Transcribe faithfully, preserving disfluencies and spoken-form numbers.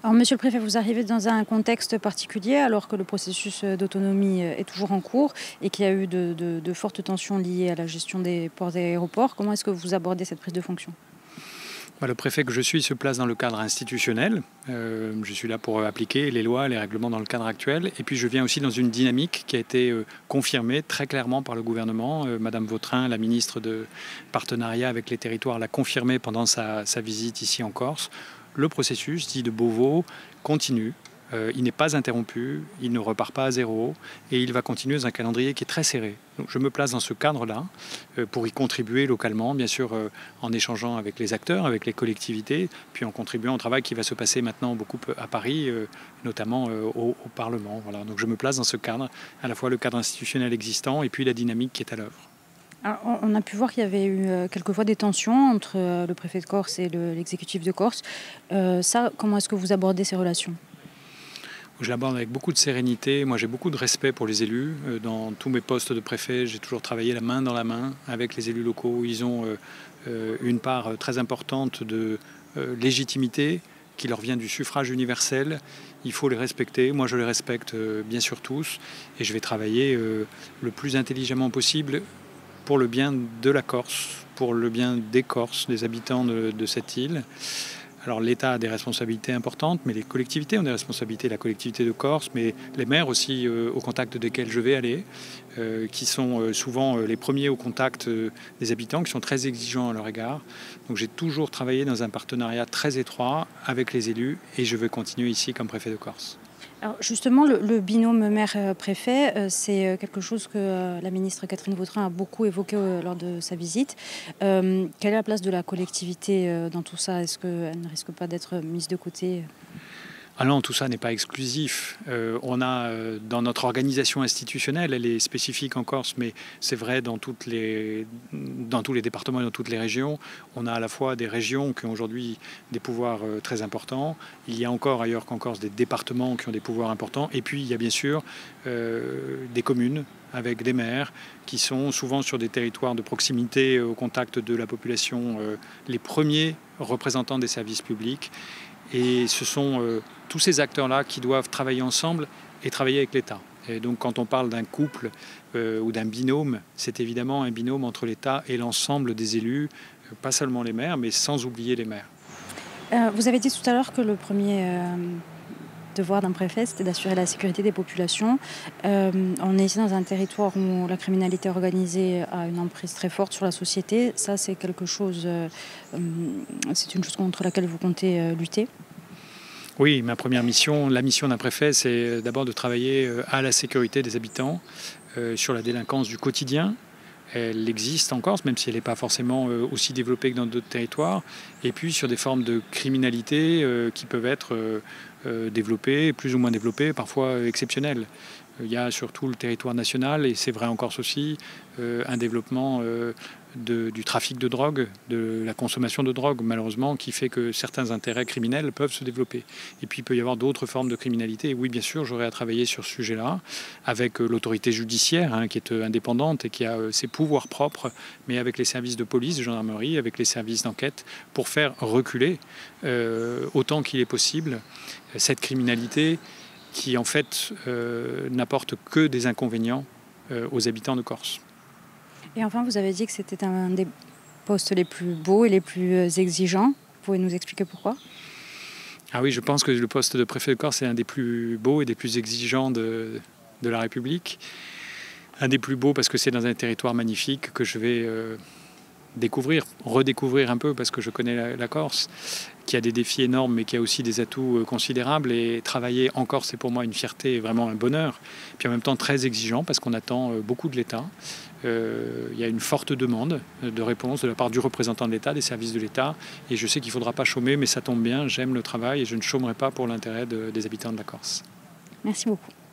Alors, Monsieur le Préfet, vous arrivez dans un contexte particulier alors que le processus d'autonomie est toujours en cours et qu'il y a eu de, de, de fortes tensions liées à la gestion des ports et aéroports. Comment est-ce que vous abordez cette prise de fonction ? Le préfet que je suis se place dans le cadre institutionnel. Euh, je suis là pour appliquer les lois, les règlements dans le cadre actuel. Et puis je viens aussi dans une dynamique qui a été euh, confirmée très clairement par le gouvernement. Euh, Madame Vautrin, la ministre de Partenariat avec les territoires, l'a confirmé pendant sa, sa visite ici en Corse. Le processus dit de Beauvau continue. Euh, il n'est pas interrompu, il ne repart pas à zéro et il va continuer dans un calendrier qui est très serré. Donc je me place dans ce cadre-là euh, pour y contribuer localement, bien sûr euh, en échangeant avec les acteurs, avec les collectivités, puis en contribuant au travail qui va se passer maintenant beaucoup à Paris, euh, notamment euh, au, au Parlement. Voilà. Donc je me place dans ce cadre, à la fois le cadre institutionnel existant et puis la dynamique qui est à l'œuvre. Alors, on a pu voir qu'il y avait eu euh, quelquefois des tensions entre euh, le préfet de Corse et le, l'exécutif de Corse. Euh, ça, comment est-ce que vous abordez ces relations ? Je l'aborde avec beaucoup de sérénité. Moi, j'ai beaucoup de respect pour les élus. Dans tous mes postes de préfet, j'ai toujours travaillé la main dans la main avec les élus locaux. Ils ont une part très importante de légitimité qui leur vient du suffrage universel. Il faut les respecter. Moi, je les respecte bien sûr tous. Et je vais travailler le plus intelligemment possible pour le bien de la Corse, pour le bien des Corses, des habitants de, de cette île. Alors l'État a des responsabilités importantes, mais les collectivités ont des responsabilités, la collectivité de Corse, mais les maires aussi euh, au contact desquels je vais aller, euh, qui sont euh, souvent euh, les premiers au contact euh, des habitants, qui sont très exigeants à leur égard. Donc j'ai toujours travaillé dans un partenariat très étroit avec les élus et je veux continuer ici comme préfet de Corse. Alors justement, le, le binôme maire-préfet, euh, c'est quelque chose que euh, la ministre Catherine Vautrin a beaucoup évoqué euh, lors de sa visite. Euh, quelle est la place de la collectivité euh, dans tout ça ? Est-ce qu'elle ne risque pas d'être mise de côté ? Ah non, tout ça n'est pas exclusif. Euh, on a euh, dans notre organisation institutionnelle, elle est spécifique en Corse, mais c'est vrai dans, toutes les, dans tous les départements et dans toutes les régions. On a à la fois des régions qui ont aujourd'hui des pouvoirs euh, très importants. Il y a encore ailleurs qu'en Corse des départements qui ont des pouvoirs importants. Et puis il y a bien sûr euh, des communes avec des maires qui sont souvent sur des territoires de proximité au contact de la population, euh, les premiers représentants des services publics. Et ce sont euh, tous ces acteurs-là qui doivent travailler ensemble et travailler avec l'État. Et donc quand on parle d'un couple euh, ou d'un binôme, c'est évidemment un binôme entre l'État et l'ensemble des élus, euh, pas seulement les maires, mais sans oublier les maires. Euh, vous avez dit tout à l'heure que le premier euh, devoir d'un préfet, c'était d'assurer la sécurité des populations. Euh, on est ici dans un territoire où la criminalité organisée a une emprise très forte sur la société. Ça, c'est quelque chose, euh, c'est une chose contre laquelle vous comptez euh, lutter. Oui, ma première mission, la mission d'un préfet, c'est d'abord de travailler à la sécurité des habitants, euh, sur la délinquance du quotidien. Elle existe en Corse, même si elle n'est pas forcément aussi développée que dans d'autres territoires. Et puis sur des formes de criminalité euh, qui peuvent être euh, développées, plus ou moins développées, parfois exceptionnelles. Il y a sur tout le territoire national, et c'est vrai en Corse aussi, euh, un développement euh, de, du trafic de drogue, de la consommation de drogue, malheureusement, qui fait que certains intérêts criminels peuvent se développer. Et puis il peut y avoir d'autres formes de criminalité. Et oui, bien sûr, j'aurai à travailler sur ce sujet-là, avec euh, l'autorité judiciaire, hein, qui est euh, indépendante et qui a euh, ses pouvoirs propres, mais avec les services de police, de gendarmerie, avec les services d'enquête, pour faire reculer, euh, autant qu'il est possible, cette criminalité qui en fait euh, n'apporte que des inconvénients euh, aux habitants de Corse. Et enfin, vous avez dit que c'était un des postes les plus beaux et les plus exigeants. Vous pouvez nous expliquer pourquoi ? Ah oui, je pense que le poste de préfet de Corse est un des plus beaux et des plus exigeants de, de la République. Un des plus beaux parce que c'est dans un territoire magnifique que je vais euh, découvrir, redécouvrir un peu parce que je connais la, la Corse, qui a des défis énormes mais qui a aussi des atouts considérables. Et travailler en Corse, c'est pour moi une fierté et vraiment un bonheur. Puis en même temps très exigeant parce qu'on attend beaucoup de l'État. Euh, il y a une forte demande de réponse de la part du représentant de l'État, des services de l'État. Et je sais qu'il ne faudra pas chômer, mais ça tombe bien, j'aime le travail et je ne chômerai pas pour l'intérêt de, des habitants de la Corse. Merci beaucoup.